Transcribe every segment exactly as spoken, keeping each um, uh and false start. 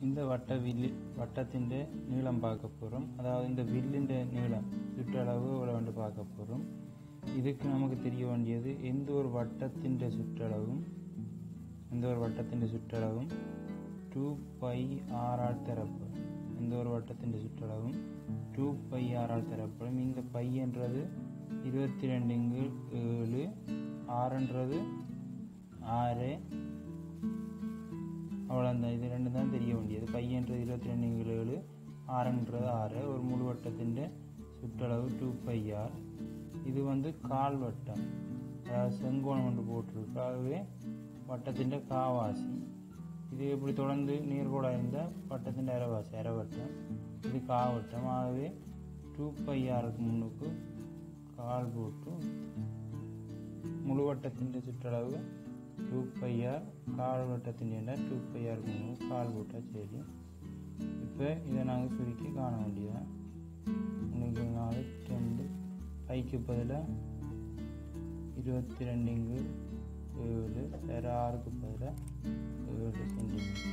இந்த வட்ட வில்லு வட்டத்தின் நீளம் பார்க்க போகிறோம். அதாவது இந்த வில்லின் நீளம் சுற்றளவு இவ்வளவு பார்க்க போகிறோம். இதுக்கு நமக்கு தெரிய வேண்டியது எந்த ஒரு வட்டத்தின் சுற்றளவும் எந்த ஒரு வட்டத்தின் சுற்றளவும் டூ பை ஆறால் தரப்படும். எந்த ஒரு வட்டத்தின் சுற்றளவும் டூ பை ஆறால் தரப்படும். இந்த பை என்றது இருபத்தி ரெண்டு ஏழு, ஆறுன்றது ஆறு, அவ்வளோதான். இது ரெண்டு தான் தெரிய வேண்டியது. பையன்றது இருபத்தி ரெண்டு ஏழு, ஆறுன்றது ஆறு. ஒரு முழு வட்டத்தின் சுற்றளவு டூ பை ஆர். இது வந்து கால் வட்டம், அதாவது செங்கோணம் கொண்டு போட்டிருக்கு. ஆகவே வட்டத்தின் காவாசி. இது இப்படி தொடர்ந்து நீர்கோடாக இருந்தால் வட்டத்தின் அரைவாசி, அரைவட்டம். இது காவட்டம். ஆகவே டூ பை ஆருக்கு முன்னுக்கு கால் போட்டு முழு வட்டத்தின் சுற்றளவு டூ பை ஆர், கால் வட்டத்தின் டூ பை ஆருக்கு முன்னுக்கு கால் போட்டால் சரி. இப்போ இதை நாங்கள் சுருக்கி காண வேண்டியதான். இன்னைக்கு நாலு ரெண்டு பைக்கு பதிலாக இருபத்தி ரெண்டு ஏழு, வேறு ஆறுக்கு பதிலாக ஏழு சென்டிமீட்டர்.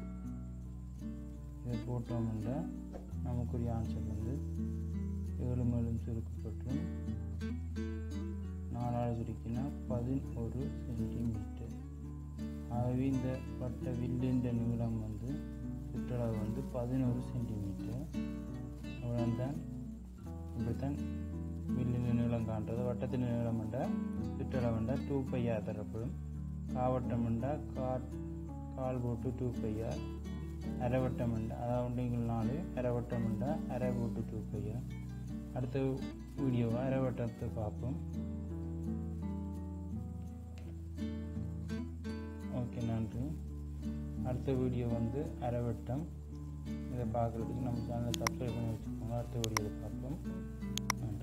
இதை போட்டோம்னா நமக்குரிய ஆன்சர் வந்து ஏழு மேலும் சுருக்கப்பட்டு நாலாவது சுருக்கினா பதினொரு சென்டிமீட்டர். ஆகவே இந்த வட்ட வில்லின் நீளம் வந்து சுற்றளவு வந்து பதினொரு சென்டிமீட்டர். அவ்வளோதான். இப்படித்தான் வில்லின் நீளம் காண்றது. வட்டத்தின் நீளம் என்றால் சுற்றளவு என்றால் டூ பையார் தரப்படும். காவட்டம் என்றால் கால் கால் போட்டு டூ பையார். அரைவட்டம் என்றால் அதாவது நீங்கள் நாலு, அரைவட்டம் என்றால் அரை போட்டு டூ பையார். அடுத்த வீடியோவை அரைவட்டத்தை பார்ப்போம். ஓகே, நன்றி. அடுத்த வீடியோ வந்து அரைவட்டம். இதை பார்க்குறதுக்கு நம்ம சேனலை சப்ஸ்கிரைப் பண்ணி வச்சுக்கோங்க. அடுத்த வீடியோவை பார்ப்போம்.